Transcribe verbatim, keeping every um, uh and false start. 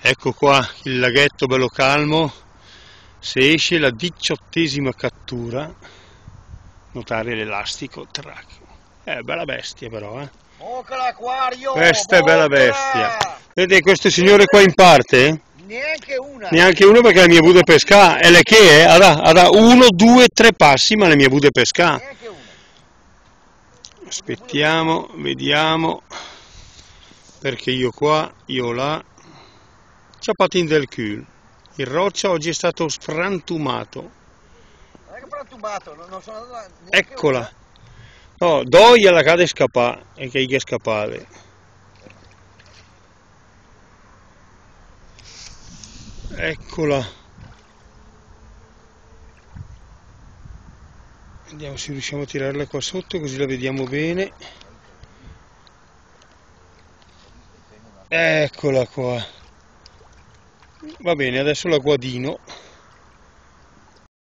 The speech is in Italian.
Ecco qua il laghetto bello calmo. Se esce la diciottesima cattura, notare l'elastico track. È bella bestia però, eh. Bocca l'acquario! Questa è bella bestia. Vedete questo signore qua in parte? Neanche una! Neanche uno, perché la mia bude pesca è le che è? Ha, ha uno, due, tre passi, ma le mie bude pesca. Neanche una! Aspettiamo, vediamo. Perché io qua, io là. Ciapatin del cul. Il roccia oggi è stato sfrantumato. Non è che frantumato, non sono andato neanche Eccola. una. No, doi alla cade scapà, e che gli scappare. Eccola. Vediamo se riusciamo a tirarla qua sotto, così la vediamo bene. Eccola qua. Va bene, adesso la guadino.